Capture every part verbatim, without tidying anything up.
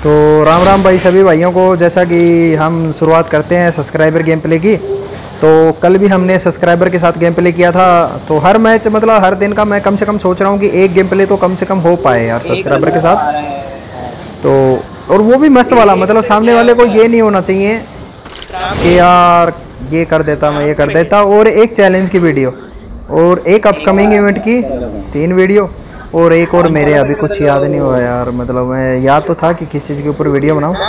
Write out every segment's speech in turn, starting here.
तो राम राम भाई सभी भाइयों को। जैसा कि हम शुरुआत करते हैं सब्सक्राइबर गेम प्ले की, तो कल भी हमने सब्सक्राइबर के साथ गेम प्ले किया था। तो हर मैच मतलब हर दिन का मैं कम से कम सोच रहा हूँ कि एक गेम प्ले तो कम से कम हो पाए यार सब्सक्राइबर के साथ। तो और वो भी मस्त वाला, मतलब सामने वाले को ये नहीं होना चाहिए कि यार ये कर देता मैं ये कर देता। और एक चैलेंज की वीडियो और एक अपकमिंग इवेंट की तीन वीडियो और एक और मेरे अभी कुछ याद नहीं हुआ यार। मतलब मैं याद तो था कि किस चीज़ के ऊपर वीडियो बनाऊं।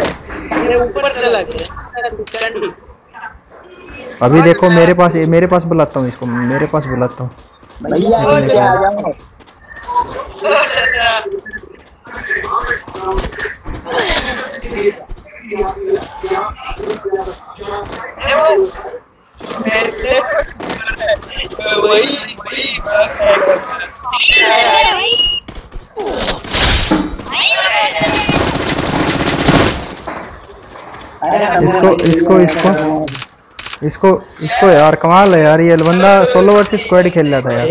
अभी देखो मेरे पास मेरे पास बुलाता हूँ इसको, मेरे पास बुलाता हूँ। इसको इसको इसको इसको इसको यार कमाल है यार, ये बंदा सोलो वर्सेस स्क्वाड खेल रहा था यार।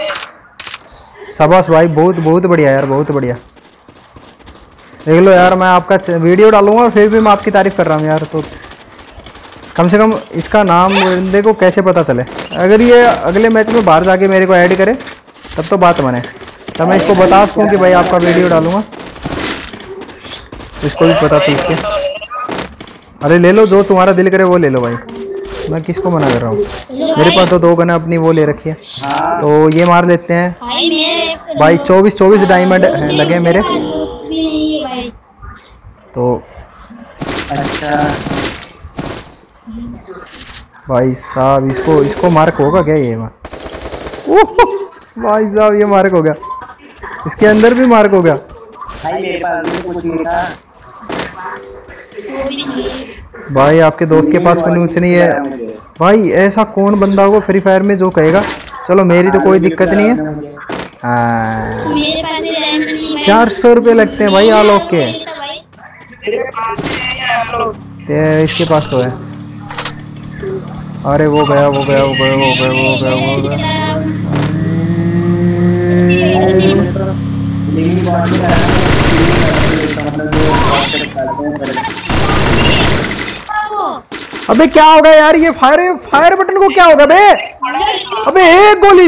शाबाश भाई, बहुत बहुत बढ़िया यार, बहुत बढ़िया। देख लो यार, मैं आपका वीडियो डालूंगा फिर भी मैं आपकी तारीफ कर रहा हूँ यार। तो कम से कम इसका नाम बंदे को कैसे पता चले। अगर ये अगले मैच में बाहर जाके मेरे को ऐड करे तब तो बात बने, तब मैं इसको बता सकूँ कि भाई आपका वीडियो डालूंगा। इसको भी पता थी इसके। अरे ले लो, जो तुम्हारा दिल करे वो ले लो भाई, मैं किसको मना कर रहा हूँ। मेरे पास तो दो गन अपनी वो ले रखी है, तो ये मार लेते हैं भाई। चौबीस चौबीस डायमंड लगे मेरे तो। अच्छा भाई साहब, इसको इसको मार्क होगा क्या ये मार? भाई साहब ये मार्क हो गया, इसके अंदर भी मार्क हो गया भाई। आपके दोस्त के पास कोई कुछ नहीं है भाई। ऐसा कौन बंदा होगा फ्री फायर में जो कहेगा चलो मेरी तो कोई दिक्कत नहीं है। चार सौ रुपये लगते हैं भाई आलोक के, इसके पास तो है। अरे वो गया वो गया वो गया वो गया वो गया वो गया अबे क्या होगा यार, ये फायर फायर बटन को क्या होगा बे? अबे एक गोली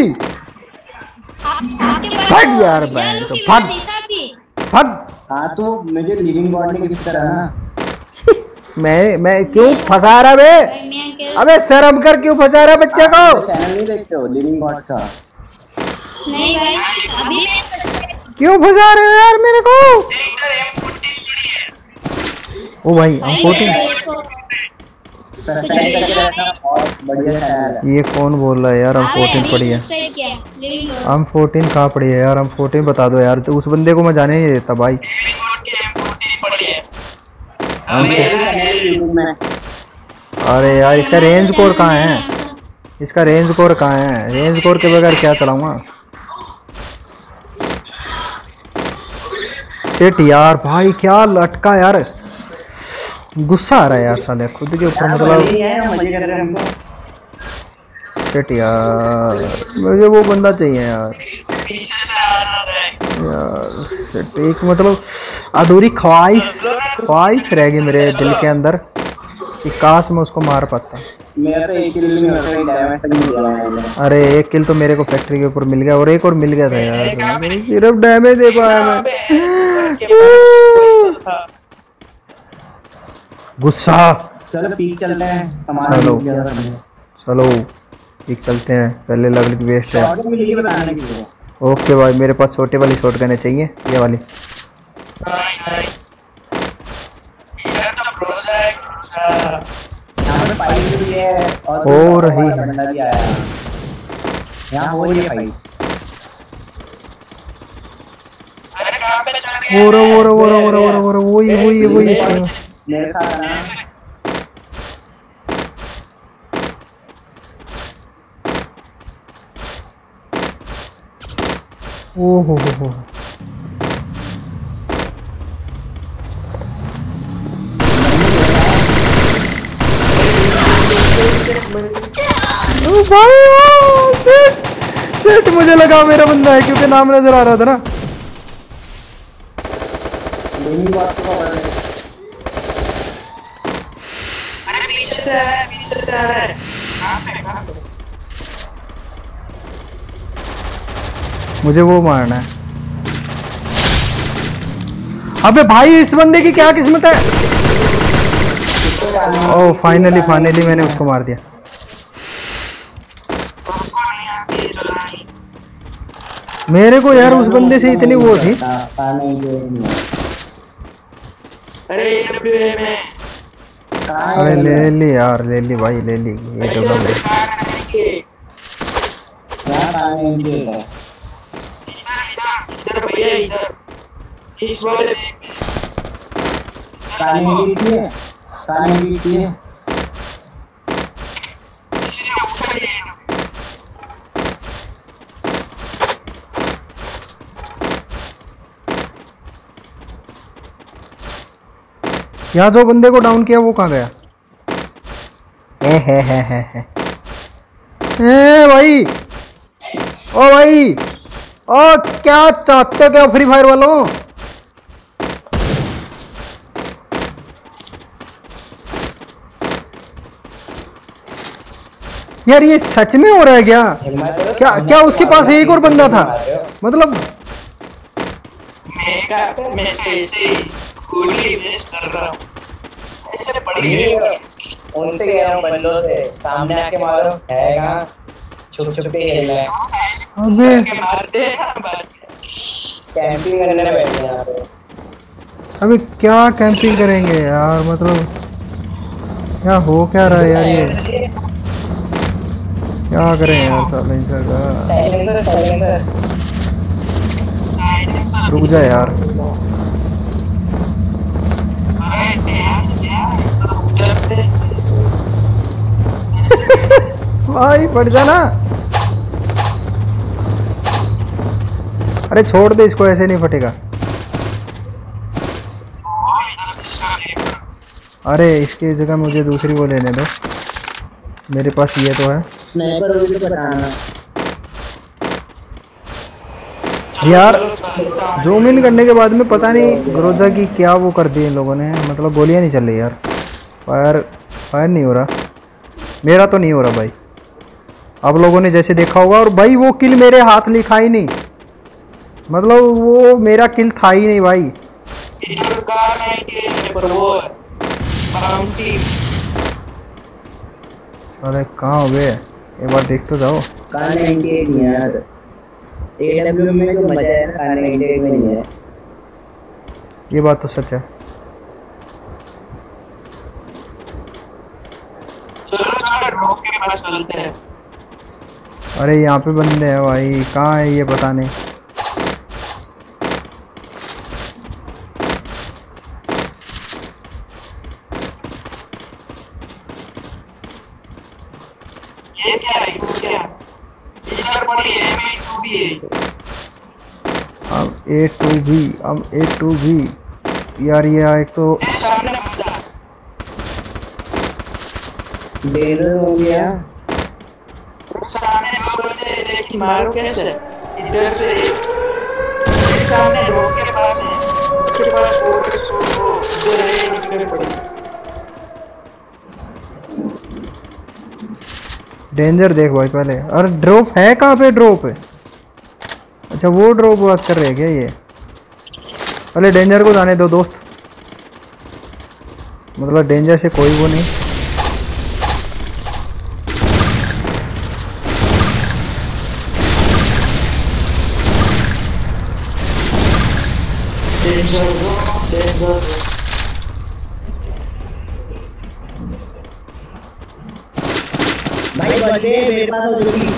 भाग यार, तो भाग भाग। हाँ तो मुझे लिविंग गॉड ने किस तरह ना मैं मैं क्यों फंसा रहा बे? अबे शर्म कर, क्यों फंसा रहा बच्चे को? चैनल नहीं देखते हो लिविंग गॉड का? नहीं भाई, अभी मैं क्यों फंसा रहे हो यार मेरे को? ओ भाई हम फोर्टीन ये कौन बोल रहा है यार? हम फोर्टीन पड़ी है, हम फोर्टीन कहाँ पड़ी है यार? हम फोर्टीन बता दो यार, तो उस बंदे को मैं जाने नहीं देता भाई। अरे यार इसका रेंज कोर कहाँ है? इसका रेंज कोर कहाँ है? रेंज कोर के बगैर क्या चलाऊंगा? सेट यार भाई क्या लटका यार, गुस्सा आ रहा है यार साले खुद के ऊपर। मतलब सेट यार, मुझे वो बंदा चाहिए यार। यार सेट एक मतलब अधूरी ख्वाहिश ख्वाहिश रह गई मेरे दिल के अंदर कि काश मैं उसको मार पाता। मेरा तो एक किल नहीं होता, एक डैमेज तक नहीं मिला। अरे एक किल तो मेरे को फैक्ट्री के ऊपर मिल गया और एक और मिल गया था यार, सिर्फ डैमेज दे पाया मैं। गुस्सा। चलो पीक चलते हैं, चलो चलो पीक चलते हैं, पहले लेवल की वेस्ट है। ओके भाई, मेरे पास छोटे वाली शॉटगन चाहिए, ये वाली। हो रही है वो रो वो रो वो रो वो रो वो रो वो रो वही वही वही मेरे साथ ना। ओ हो हो हो भाई सेट सेट मुझे लगा मेरा बंदा है क्योंकि नाम नजर आ रहा था ना। एनिमी बात को पकड़ ले। अरे पीछे से आ रहा है, पीछे से आ रहा है। कहां पे कहां पे? मुझे वो मारना है। अबे भाई इस बंदे की क्या किस्मत है। ओह फाइनली फाइनली मैंने उसको मार दिया। मेरे को यार उस बंदे से इतनी वो थी। अरे डब्ल्यू में अरे ले ली यार, ले ली भाई, ले ली ये तो बंदे। क्या पानी है? इधर भैया इधर इस वाले पानी गिरती है, पानी गिरती है। यहाँ जो बंदे को डाउन किया वो कहाँ गया? ए है है है है ए भाई, ओ भाई, ओ क्या चाहते हो क्या फ्री फायर वालों? यार ये सच में हो रहा है क्या? क्या क्या उसके पास एक और बंदा था? मतलब मैं मैं ऐसे गोली वेस्ट कर रहा हूँ ऐसे पड़ी है। उनसे कह रहा हूँ बंदों से सामने आके मारो, है कहाँ? छुप छुप के खेल रहा है। अबे मारते हैं कैंपिंग करने बैठे हैं यहाँ पे। अबे क्या कैंपिंग करेंगे यार? मतलब क्या हो क्या रहा है यार? ये क्या करें यार साइलेंसर का? साइलेंसर साइलेंसर रुक जा यार। भाई पड़ जाना। अरे छोड़ दे इसको, ऐसे नहीं फटेगा। अरे इसकी जगह मुझे दूसरी वो लेने दो, मेरे पास ये तो है। स्नाइपर होगी तो बताना यार। जूम इन करने के बाद में पता नहीं ग्रोजा की क्या वो कर दी इन लोगों ने। मतलब गोलियां नहीं चल रही यार, फायर फायर नहीं हो रहा। मेरा तो नहीं हो रहा भाई, आप लोगों ने जैसे देखा होगा। और भाई वो किल मेरे हाथ लिखा ही नहीं, मतलब वो मेरा किल था ही नहीं भाई। इधर कार है कि पर वो बाउंटी साले कहाँ हो गए? एक बार देख तो जाओ। कार नाइंटी एट नहीं है यार। एडब्ल्यू में जो मजा है ना कार नाइंटी एट में नहीं है। ये बात तो सच है। चलो चलो ड्रॉप के पास चलते हैं। अरे यहाँ पे बंदे हैं भाई, कहाँ है ये पता नहीं। ये क्या है? ये क्या? इधर पड़ी है एम ए टू बी है। हम ए टू भी हम ए टू भी यार। ये एक तो सामने बंदा डेढ़ हो गया। सामने दो बंदे, लेकिन मारो कैसे? इधर से एक सामने ड्रॉप के पास है, उसके पास फोर्टी वो उधर है निकल पड़ी। डेंजर देख भाई पहले। और ड्रॉप है कहाँ पे? ड्रॉप है, अच्छा वो ड्रॉप बात कर रहे हैं क्या ये? पहले डेंजर को जाने दो दोस्त, मतलब डेंजर से कोई वो नहीं। डेंजर डेंजर भाई बचे मेरे पास हो जल्दी।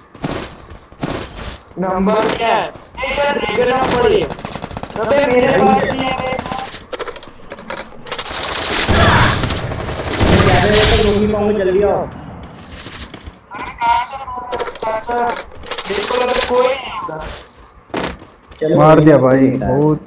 नंबर क्या है? इधर देखना पड़ी। अबे मेरे पास नहीं है। मैं ज्यादा देर तक रोक नहीं पाऊंगा, जल्दी आओ। चाचा देखो लगा कोई नहीं होगा। चलो मार दिया भाई, बहुत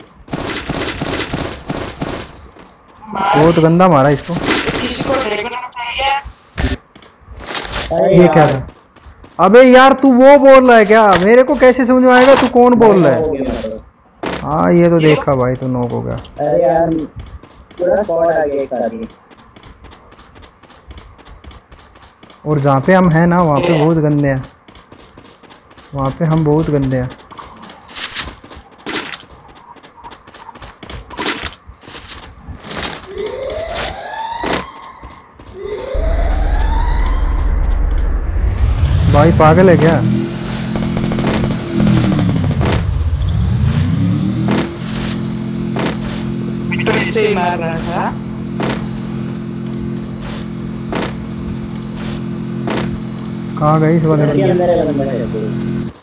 बहुत गंदा मारा इसको। किसी को देखना चाहिए। अरे ये यार, क्या था? अबे यार तू वो बोल रहा है क्या? मेरे को कैसे समझ में आएगा तू कौन बोल रहा है? हो गया। हाँ ये तो देखा भाई, तू नॉक हो गया। अरे यार पूरा स्क्वाड आ गया एक साथ ही। और जहाँ पे हम हैं ना वहाँ पे बहुत गंदे हैं, वहाँ पे हम बहुत गंदे हैं। भाई पागल है क्या? तो ऐसे ही मार रहा था। कहाँ गई इस वाले बंदे? अंदर है बंदा है कोई।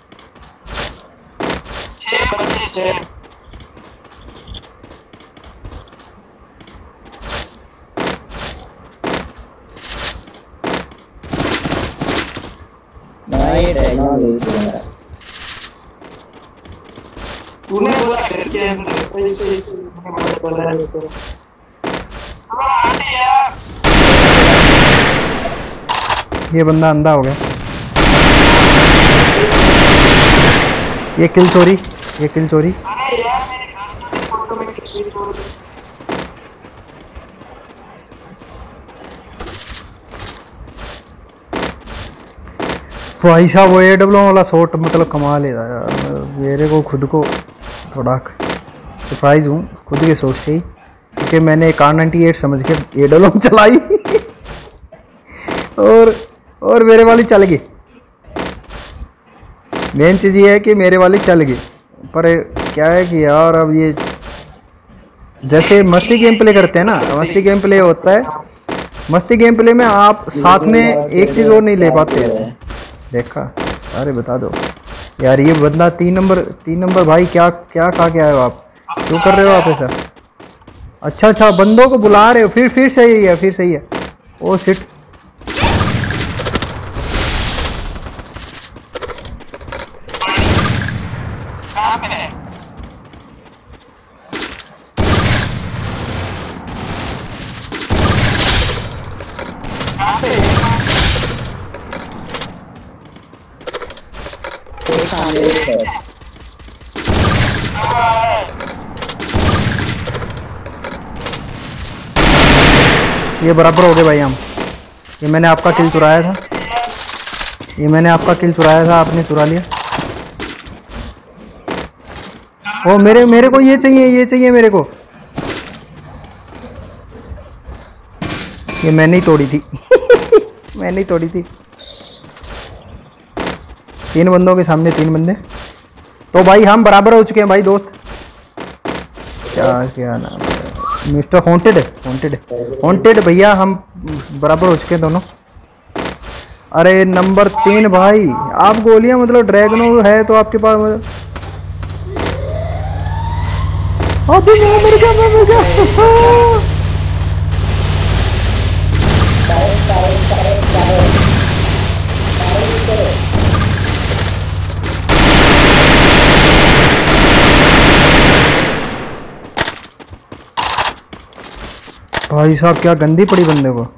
छह बंदे छह। नाइट है ना ये। तूने बोला घर के अंदर सही सही सही मैंने बोला है तो। हाँ आने यार। ये बंदा अंधा हो गया। ये किल चोरी, ये किल चोरी। अरे यार मेरे घर की फोटो में किसी को भाई साहब वो ए डब्ल्यू वाला शॉट मतलब कमाल है यार। मेरे को खुद को थोड़ा सरप्राइज हूँ खुद के सोच से ही, क्योंकि मैंने कार नाइन्टी एट समझ के ए डब्ल्यू चलाई और और मेरे वाली चल गई। मेन चीज़ ये है कि मेरे वाली चल गई, पर क्या है कि यार अब ये जैसे मस्ती गेम प्ले करते हैं ना, मस्ती गेम प्ले होता है, मस्ती गेम प्ले में आप साथ में एक चीज़ और नहीं ले पाते हैं। देखा? अरे बता दो यार, ये बंदा तीन नंबर तीन नंबर भाई क्या क्या खा के आए हो आप? क्यों कर रहे हो आप ऐसा? अच्छा अच्छा बंदों को बुला रहे हो, फिर फिर सही है, फिर सही है। ओ सिट, कहाँ पे है? कहाँ पे है? कोई सामने है। ये बराबर हो गए भाई हम। ये मैंने आपका किल चुराया था, ये मैंने आपका किल चुराया था, आपने चुरा लिया। ओ मेरे मेरे को ये चाहिए, ये चाहिए मेरे को। ये मैंने ही तोड़ी थी मैंने ही तोड़ी थी। तीन बंदों के सामने तीन बंदे, तो भाई हम बराबर हो चुके हैं भाई दोस्त। क्या क्या नाम है? मिस्टर हॉन्टेड, हॉन्टेड हॉन्टेड भैया, हम बराबर हो चुके हैं दोनों। अरे नंबर तीन भाई, आप गोलियां मतलब ड्रैगनो है तो आपके पास मतलब अभी मैं मर गया, मैं मर गया भाई साहब क्या गंदी पड़ी बंदे को।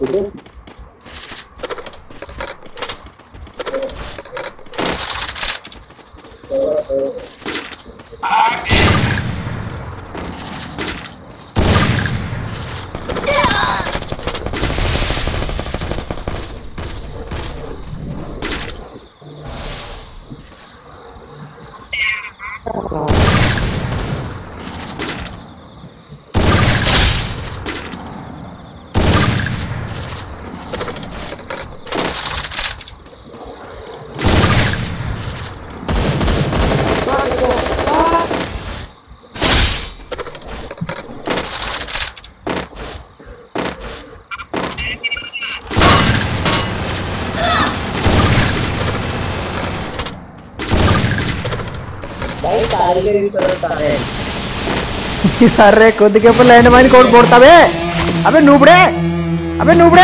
भाई तारी के भी तरफ आ है। अरे खुद के ऊपर लैंडमाइन कौन फोड़ता बे? अबे नूबड़े, अबे नूबड़े।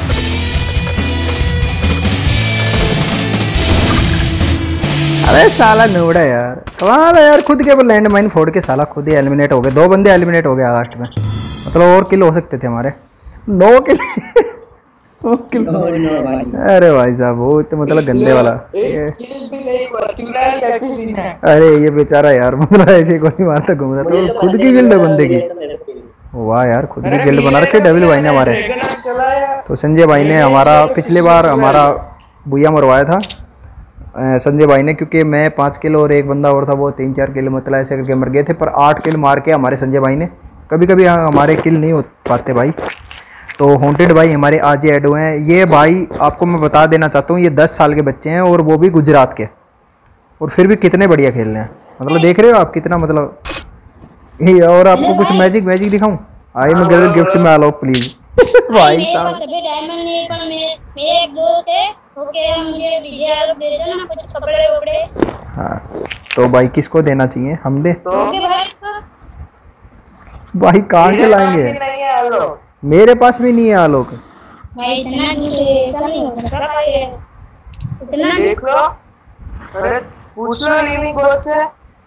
अरे साला नूबड़ा यार, कमाल है यार, खुद के ऊपर लैंडमाइन फोड़ के साला खुद ही एलिमिनेट हो गए। दो बंदे एलिमिनेट हो गए लास्ट में, मतलब और किल हो सकते थे हमारे। नौ किल किल- नो नो भाई। अरे भाई साहब वो तो मतलब गंदे वाला ये- एक किल भी नहीं हुआ, चुराई क्या सीन है। अरे ये बेचारा यार मतलब ऐसे गोली मारता घूम रहा था, मुझे तो तो खुद पता की नहीं गिल्ड है लगा, बंदे की। मुझे तो मेरे को- वाह यार खुद की अरे गिल्ड बना रखे मेरे डेविल भाई ने को हमारे। ड्रैगन चलाया। तो संजय भाई ने मेरे हमारा को पिछली खुशी बार हो रही हमारा है। बुया मरवाया था अ, संजय भाई ने, क्योंकि मैं पाँच किलो और एक बंदा और था वो तीन चार किलो मतलब ऐसे करके मर गए थे, पर आठ किल मार के हमारे संजय भाई ने। कभी कभी हाँ, हमारे किल नहीं हो पाते भाई। तो हॉन्टेड भाई हमारे आज ही ऐड हुए हैं। ये भाई आपको मैं बता देना चाहता हूँ, ये दस साल के बच्चे हैं और वो भी गुजरात के, और फिर भी कितने बढ़िया खेल रहे हैं। मतलब देख रहे हो आप कितना मतलब ये। और आपको कुछ मैजिक मैजिक दिखाऊं? आई मैं गिफ्ट गिफ्ट में आलो प्लीज। भाई मेरे साहब पास अभी डायमंड नहीं है, पर मेरे मेरे एक दोस्त है वो कह रहा मुझे डीजे दे दो ना कुछ कपड़े वपड़े। हाँ तो भाई किसको देना चाहिए, हम दे? ओके भाई तो भाई कहाँ से मेरे पास लाएंगे? ही नहीं है आलोक। मेरे पास भी नहीं है आलोक। भाई इतना ऐसा नहीं हो सकता भाई, इतना देख लो, अरे पूछ लो लिविंग गोड से।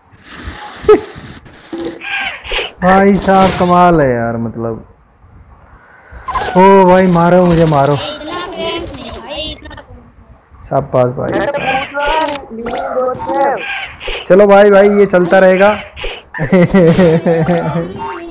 भाई साहब कमाल है यार मतलब। ओ भाई मारो मुझे मारो। इतना प्रैंक नहीं भाई, इतना सब पास भाई अरे साहब। पूछ लो लिविंग गोड से। चलो भाई भाई ये चलता रहेगा।